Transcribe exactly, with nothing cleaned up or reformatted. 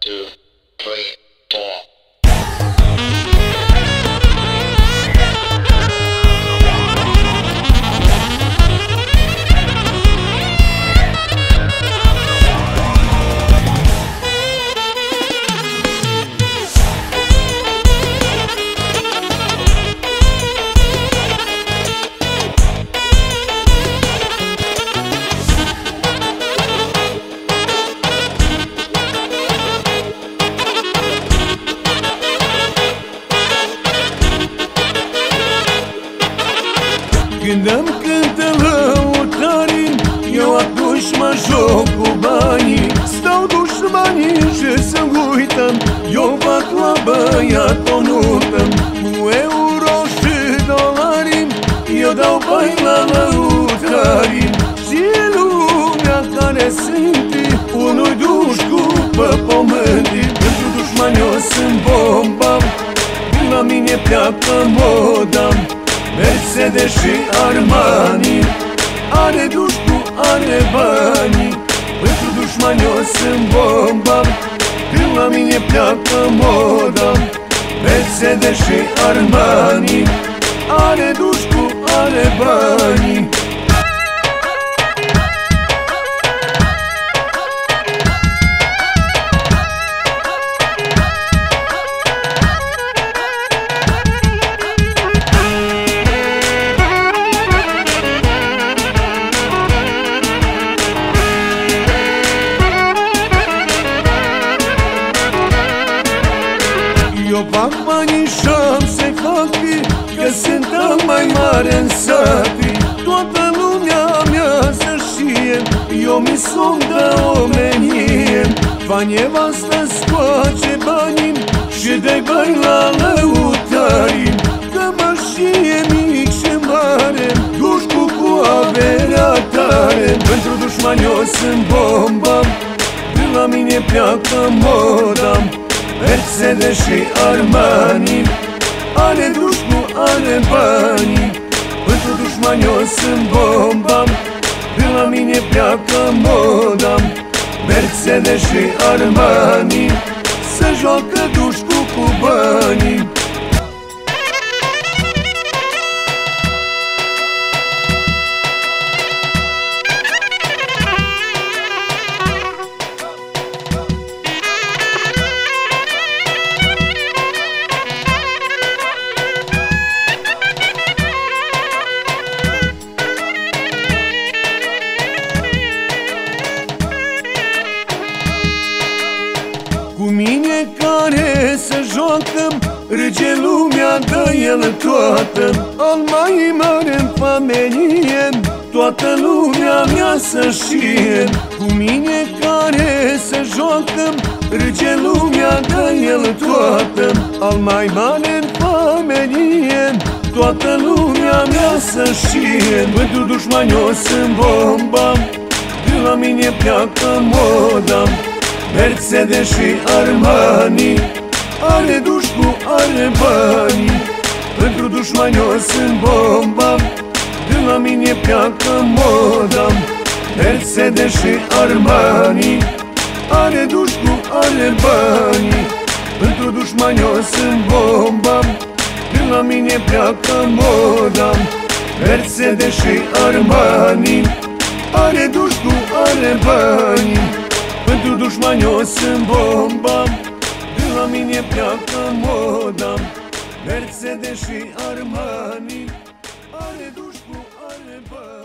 two, three, four. Când îmi cântă lăutarii, eu atunci mă joc cu banii. Stau dușmanii și să uită, eu fac la băiat o nută. Cu euro și dolari, eu dau bani la lăutarii. Și lumea care simte, unui duș cu pe pământii. Pentru dușmani eu sunt bomba, la mine pleacă moda. Mercedes și Armani, are duș cu are banii. Pentru dușmani eu sunt bomba, când la mine pleacă moda. Mercedes și Armani, are duș cu are banii. Eu fac banii și-am să fac fi, că sunt al mai mare în sati. Toată lumea mea să știe, eu mi som de omenie. Vanevasta scoace banii și dă-i bani la lăutarii. Că mă știe mic și mare, duș cu cu averea tare. Pentru dușmani eu sunt bomba, de la mine pleacă moda. Mercedes și Armani, are duș cu are banii. Pentru dușmani eu sunt bomba, de la mine pleacă moda. Mercedes și Armani, se joacă duș cu cu banii. Cu mine care să joacă, râge lumea, dă el toată. Al mai mare în familie, toată lumea mea să știe. Cu mine care să joacă, râge lumea, dă el toată. Al mai mare în familie, toată lumea mea să știe. Pentru dușmani eu sunt bomba, de la mine pleacă moda. Mercedes și Armani, are duș cu are banii. Pentru dușmani eu sunt bomba, de la mine pleacă moda. Mercedes și Armani, are duș cu are banii. Pentru dușmani eu sunt bomba, de la mine pleacă moda. Mercedes și Armani, are duș cu are banii. Pentru dușmani eu sunt bomba, de la mine pleacă moda. Mercedes și Armani, are duș cu are bani.